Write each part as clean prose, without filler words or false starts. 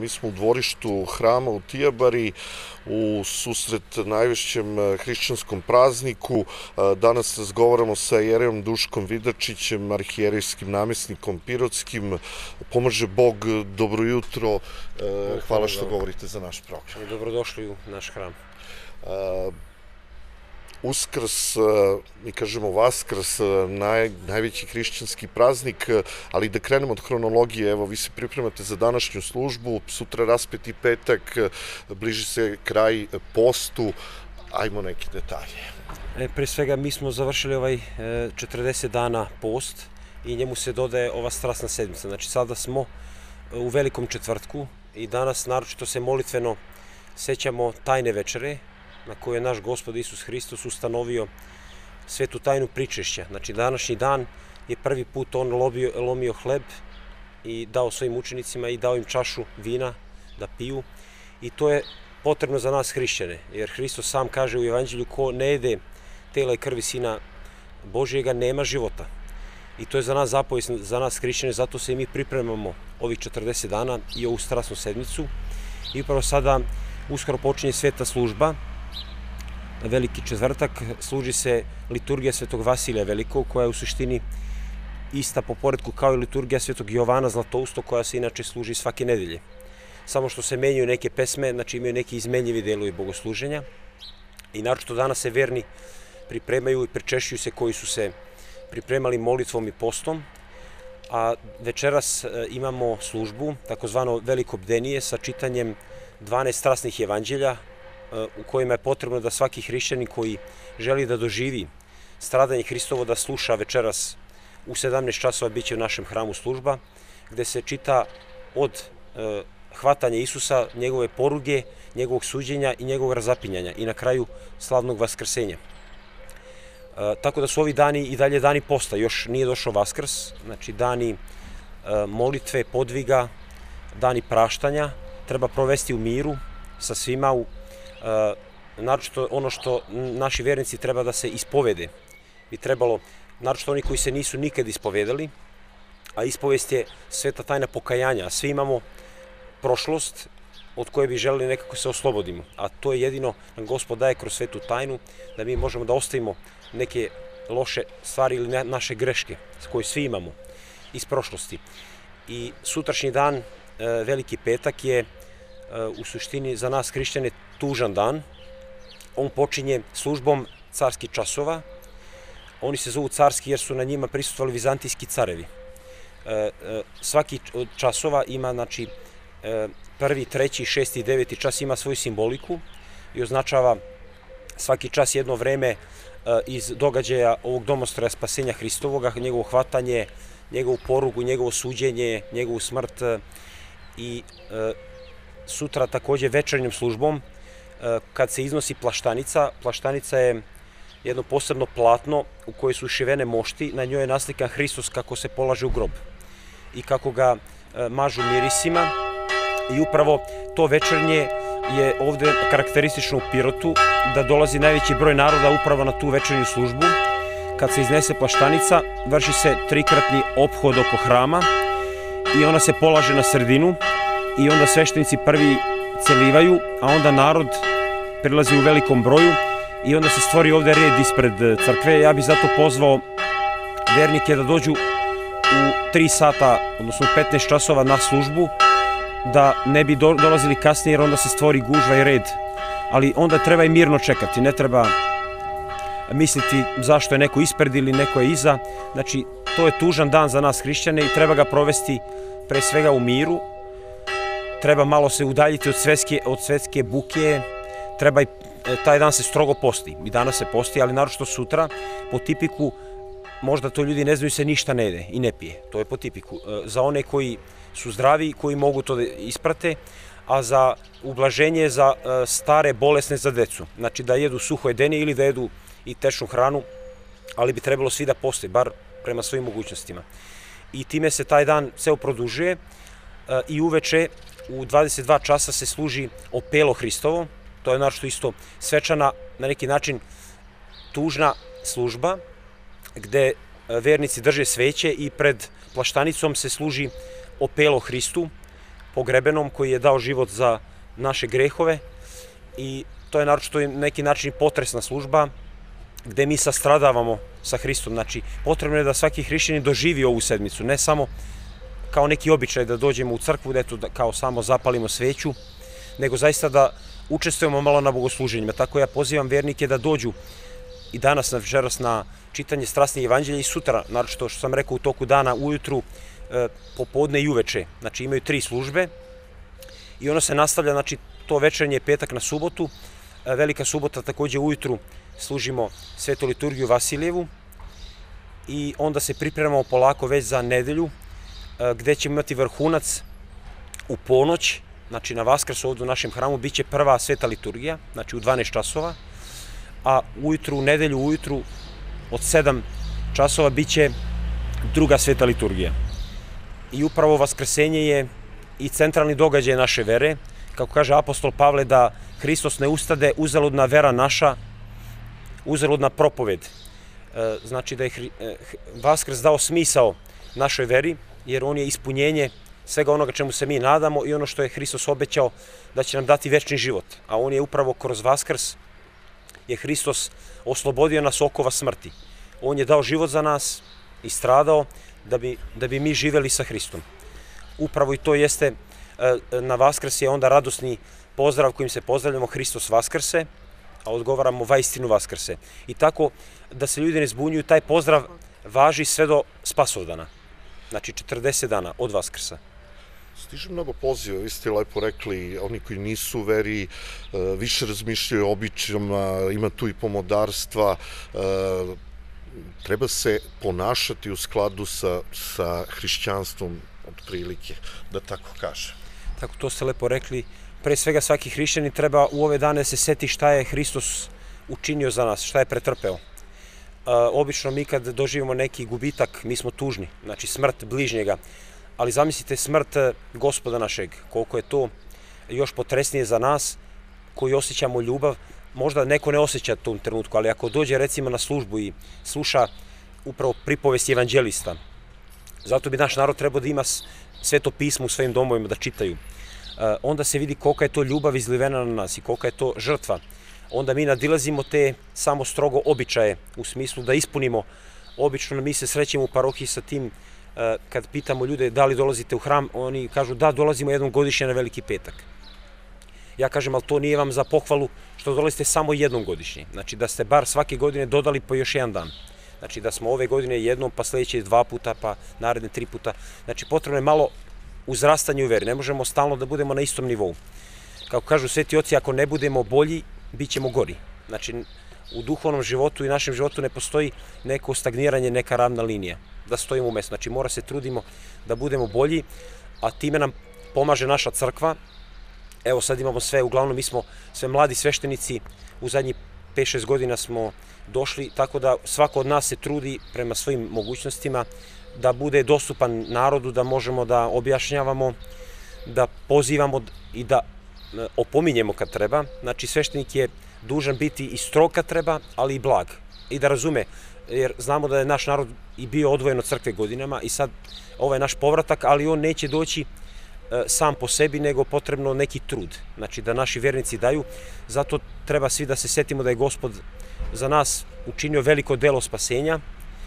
mi smo u dvorištu hrama u Tijabari, u susret najvećem hrišćanskom prazniku. Danas razgovaramo sa jerejom Duškom Vidačićem, arhijerejskim namjesnikom pirotskim. Pomaže Bog, dobro jutro, hvala što govorite za naš program. Dobrodošli u naš hram. Uskrs, mi kažemo Vaskrs, najveći hrišćanski praznik, ali da krenemo od hronologije, evo vi se pripremate za današnju službu, sutra raspeti petak, bliži se kraj postu, ajmo neki detalje. Pre svega mi smo završili ovaj 40 dana post i njemu se dodaje ova strasna sedmica, znači sada smo u Velikom četvrtku i danas naročito se molitveno sećamo tajne večere, na koju je naš Gospod Isus Hristos ustanovio svetu tajnu pričešća. Znači, današnji dan je prvi put on lomio hleb i dao svojim učenicima i dao im čašu vina da piju. I to je potrebno za nas hrišćane, jer Hristos sam kaže u Evanđelju ko ne jede tela i krvi Sina Božjega nema života. I to je za nas zapovest, za nas hrišćane, zato se i mi pripremamo ovih 40 dana i ovu strasnu sedmicu. I upravo sada uskoro počinje sveta služba, Veliki četvrtak, služi se liturgija Svetog Vasilija Velikog, koja je u suštini ista po poretku kao i liturgija Svetog Jovana Zlatoustog, koja se inače služi svake nedelje. Samo što se menjaju neke pesme, znači imaju neki izmenljivi delovi bogosluženja. I naročito danas se verni pripremaju i pričešćuju se koji su se pripremali molitvom i postom. A večeras imamo službu, takozvano veliko bdenije, sa čitanjem 12 strasnih evanđelja, u kojima je potrebno da svaki hrišćanin koji želi da doživi stradanje Hristovo da sluša večeras u 17 časova biće u našem hramu služba, gde se čita od hvatanja Isusa, njegove poruge, njegovog suđenja i njegovog razapinjanja i na kraju slavnog vaskrsenja. Tako da su ovi dani i dalje dani posta, još nije došao Vaskrs, znači dani molitve, podviga, dani praštanja, treba provesti u miru sa svima, naročito ono što naši vernici treba da se ispovede. Bi trebalo, naročito oni koji se nisu nikad ispovedali, a ispovest je sveta tajna pokajanja, a svi imamo prošlost od koje bi želeli nekako se oslobodimo. A to je jedino nam Gospod daje kroz svetu tajnu, da mi možemo da ostavimo neke loše stvari ili naše greške koje svi imamo iz prošlosti. I sutrašnji dan, Veliki petak, je u suštini za nas hrišćane tužan dan. On počinje službom carskih časova. Oni se zovu carski jer su na njima prisustvovali vizantijski carevi. Svaki od časova ima, znači, prvi, treći, šesti i deveti čas ima svoju simboliku i označava svaki čas jedno vreme iz događaja ovog domostroja spasenja Hristovoga, njegovo hvatanje, njegovu porugu, njegovo suđenje, njegovu smrt. I sutra takođe večernjom službom, kad se iznosi plaštanica, plaštanica je jedno posebno platno u kojoj su ušivene mošti, na njoj je naslikan Hristos kako se polaže u grob i kako ga mažu mirisima. I upravo to večernje je ovde karakteristično u Pirotu, da dolazi najveći broj naroda upravo na tu večernju službu. Kad se iznese plaštanica, vrši se trikratni ophod oko hrama i ona se polaže na sredinu i onda sveštenici prvi celivaju, a onda narod prilazi u velikom broju i onda se stvori ovde red ispred crkve. Ja bih zato pozvao vernike da dođu u 3 sata, odnosno 15 časova na službu, da ne bi dolazili kasnije jer onda se stvori gužva i red. Ali onda treba i mirno čekati, ne treba misliti zašto je neko ispred ili neko je iza. Znači, to je tužan dan za nas hrišćane i treba ga provesti pre svega u miru. Treba malo se udaljiti od svetske buke, treba i taj dan se strogo posti. I danas se posti, ali naročito sutra, po tipiku, možda to ljudi ne znaju, se ništa ne jede i ne pije. To je po tipiku. Za one koji su zdravi, koji mogu to da isprate, a za ublaženje za stare, bolesne, za decu. Znači da jedu suho jedenje ili da jedu i tečnu hranu, ali bi trebalo svi da poste, bar prema svojim mogućnostima. I time se taj dan ceo produžuje i uveče u 22 časa se služi opelo Hristovo. To je naročito isto svečana, na neki način tužna služba, gde vernici drže sveće i pred plaštanicom se služi opelo Hristu pogrebenom koji je dao život za naše grehove i to je naročito na neki način potresna služba gde mi sastradavamo sa Hristom. Znači, potrebno je da svaki hrišćanin doživi ovu sedmicu, ne samo kao neki običaj da dođemo u crkvu, da eto kao samo zapalimo sveću, nego zaista da učestvujemo malo na bogosluženjima. Tako ja pozivam vernike da dođu i danas, večeras na čitanje strasnih evanđelja i sutra, naročito što sam rekao u toku dana, ujutru, popodne i uveče. Znači imaju 3 službe i ono se nastavlja, znači to večernje je petak na subotu, Velika subota takođe ujutru služimo svetu liturgiju Vasilijevu i onda se pripremamo polako već za nedelju gde ćemo imati vrhunac u ponoć, znači na Vaskrs ovdje u našem hramu biće prva sveta liturgija, znači u 12 časova, a ujutru, u nedelju ujutru od 7 časova biće druga sveta liturgija. I upravo Vaskrsenje je i centralni događaj naše vere, kako kaže apostol Pavle, da Hristos ne ustade, uzaludna vera naša, uzaludna propoved. Znači da je Vaskrs dao smisao našoj veri, jer on je ispunjenje svega onoga čemu se mi nadamo i ono što je Hristos obećao da će nam dati večni život. A on je upravo kroz Vaskrs je Hristos oslobodio nas okova smrti. On je dao život za nas i stradao da bi mi živeli sa Hristom. Upravo i to jeste, na Vaskrs je onda radosni pozdrav kojim se pozdravljamo Hristos Vaskrse, a odgovaramo vaistinu Vaskrse. I tako da se ljudi ne zbunjuju, taj pozdrav važi sve do Spasovdana. Znači 40 dana od Vaskrsa. Stiže mnogo poziva, vi ste lepo rekli, oni koji nisu u veri, više razmišljaju o običajima, ima tu i pomodarstva, treba se ponašati u skladu sa hrišćanstvom, otprilike, da tako kaže. Tako, to ste lepo rekli. Pre svega svaki hrišćanin treba u ove dane se seti šta je Hristos učinio za nas, šta je pretrpeo. Obično mi kad doživimo neki gubitak, mi smo tužni, znači smrt bližnjega, ali zamislite smrt Gospoda našeg, koliko je to još potresnije za nas koji osjećamo ljubav. Možda neko ne osjeća u tom trenutku, ali ako dođe recimo na službu i sluša upravo pripovest evanđelista, zato bi naš narod trebao da ima sveto pismo u svojim domovima da čitaju, onda se vidi kolika je to ljubav izlivena na nas i kolika je to žrtva. Onda mi nadilazimo te samo strogo običaje u smislu da ispunimo. Obično mi se srećemo u parohiji sa tim kad pitamo ljude da li dolazite u hram, oni kažu da, dolazimo jednom godišnje na Veliki petak. Ja kažem, ali to nije vam za pohvalu što dolazite samo jednom godišnje. Znači da ste bar svake godine dodali po još jedan dan. Znači da smo ove godine jednom, pa sledeće 2 puta, pa naredne 3 puta. Znači potrebno je malo uzrastanje u veri, ne možemo stalno da budemo na istom nivou. Kako kažu sveti oci, ako ne budemo bolji, bit ćemo gori. Znači, u duhovnom životu i našem životu ne postoji neko stagniranje, neka ravna linija, da stojimo u mestu. Znači, mora se trudimo da budemo bolji, a time nam pomaže naša crkva. Evo, sad imamo sve, uglavnom mi smo sve mladi sveštenici, u zadnjih 5-6 godina smo došli, tako da svako od nas se trudi prema svojim mogućnostima da bude dostupan narodu, da možemo da objašnjavamo, da pozivamo i da opominjemo kad treba. Znači, sveštenik je dužan biti i strog kad treba, ali i blag. I da razume, jer znamo da je naš narod i bio odvojen od crkve godinama i sad ovaj naš povratak, ali on neće doći sam po sebi, nego potrebno neki trud. Znači, da naši vernici daju. Zato treba svi da se setimo da je Gospod za nas učinio veliko delo spasenja.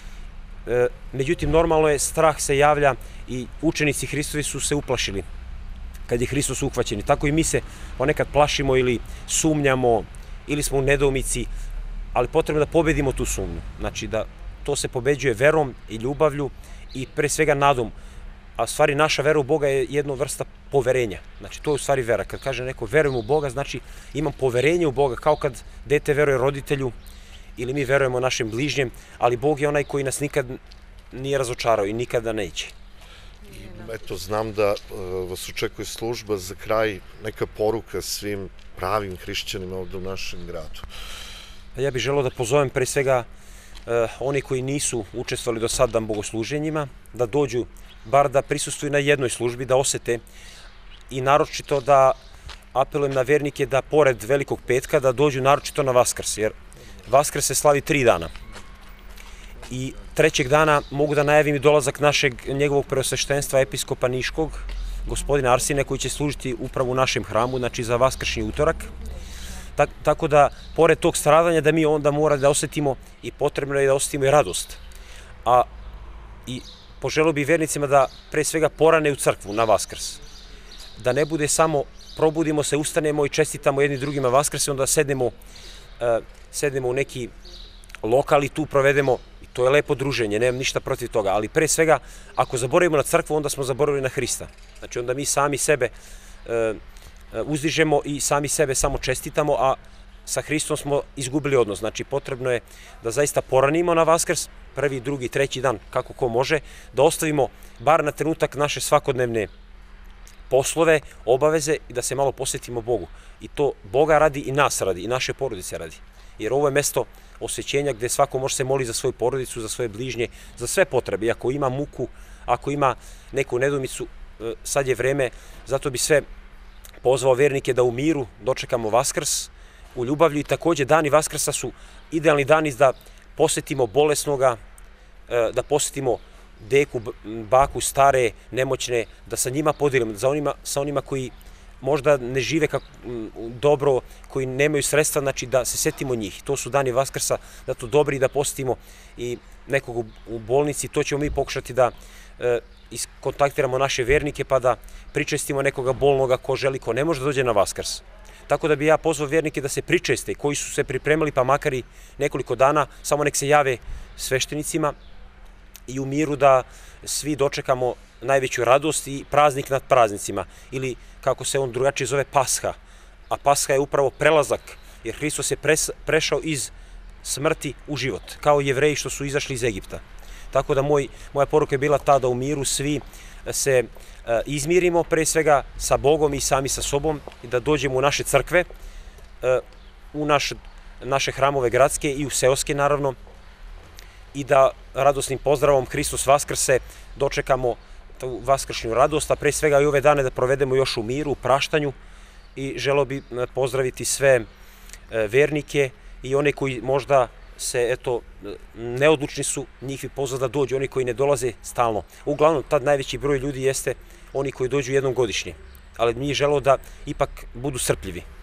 Međutim, normalno je, strah se javlja i učenici Hristovi su se uplašili kad je Hristos uhvaćen. Tako i mi se ponekad plašimo ili sumnjamo ili smo u nedoumici, ali potrebno da pobedimo tu sumnju. Znači da to se pobeđuje verom i ljubavlju i pre svega nadom. A u stvari naša vera u Boga je jedna vrsta poverenja. Znači to je u stvari vera. Kad kaže neko verujem u Boga, znači imam poverenje u Boga, kao kad dete veruje roditelju ili mi verujemo našem bližnjem, ali Bog je onaj koji nas nikad nije razočarao i nikada neće. Eto, znam da vas očekuje služba, za kraj neka poruka svim pravim hrišćanima ovde u našem gradu. Ja bih želeo da pozovem pre svega oni koji nisu učestvovali do sada na bogosluženjima, da dođu, bar da prisustvuju na jednoj službi, da osete i naročito da apelujem na vernike da pored Velikog petka da dođu naročito na Vaskrs, jer Vaskrs se slavi 3 dana. I 3. dana mogu da najavim i dolazak njegovog preosveštenstva episkopa Niškog, gospodina Arsine koji će služiti upravo u našem hramu, znači za vaskršnji utorak. Tako da, pored tog stradanja, da mi onda mora da osetimo i potrebno je da osetimo i radost. I poželio bih vernicima da pre svega porane u crkvu na Vaskrs. Da ne bude samo probudimo se, ustanemo i čestitamo jedni drugima Vaskrs i onda sednemo u neki lokal i tu provedemo, i to je lepo druženje, nemam ništa protiv toga, ali pre svega, ako zaboravimo na crkvu, onda smo zaboravili na Hrista. Znači onda mi sami sebe uzdižemo i sami sebe samo čestitamo, a sa Hristom smo izgubili odnos. Znači potrebno je da zaista poranimo na Vaskrs, prvi, drugi, treći dan, kako ko može, da ostavimo bar na trenutak naše svakodnevne poslove, obaveze i da se malo posvetimo Bogu. I to Boga radi i nas radi, i naše porodice radi. Jer ovo je mesto osvećenja gde svako može se moliti za svoju porodicu, za svoje bližnje, za sve potrebe. I ako ima muku, ako ima neku nedoumicu, sad je vreme, zato bi sve pozvao vernike da u miru dočekamo Vaskrs, u ljubavlju, i takođe dani Vaskrsa su idealni dani da posvetimo bolesnoga, da posvetimo deku, baku, stare, nemoćne, da sa njima podelimo, sa onima koji možda ne žive dobro, koji nemaju sredstva, znači da se setimo njih. To su dani Vaskrsa, da to dobri, da posjetimo i nekog u bolnici. To ćemo mi pokušati da kontaktiramo naše vernike pa da pričestimo nekoga bolnoga ko želi, ko ne može da dođe na Vaskrs. Tako da bi ja pozvao vernike da se pričeste, koji su se pripremali pa makar i nekoliko dana, samo nek se jave sveštenicima i u miru da svi dočekamo najveću radost i praznik nad praznicima, ili kako se on drugačije zove, Pasha. A Pasha je upravo prelazak, jer Hristos je prešao iz smrti u život, kao Jevreji što su izašli iz Egipta. Tako da moja poruka je bila ta da u miru svi se izmirimo, pre svega sa Bogom i sami sa sobom, i da dođemo u naše crkve, u naše hramove gradske i u seoske naravno, i da radosnim pozdravom Hristos Vaskrse dočekamo tu vaskršnju radost, a pre svega i ove dane da provedemo još u miru, u praštanju, i želeo bi pozdraviti sve vernike i one koji možda neodlučni su, njih bi pozvao da dođu, oni koji ne dolaze stalno. Uglavnom, tad najveći broj ljudi jeste oni koji dođu jednom godišnje, ali mi je želeo da ipak budu strpljivi.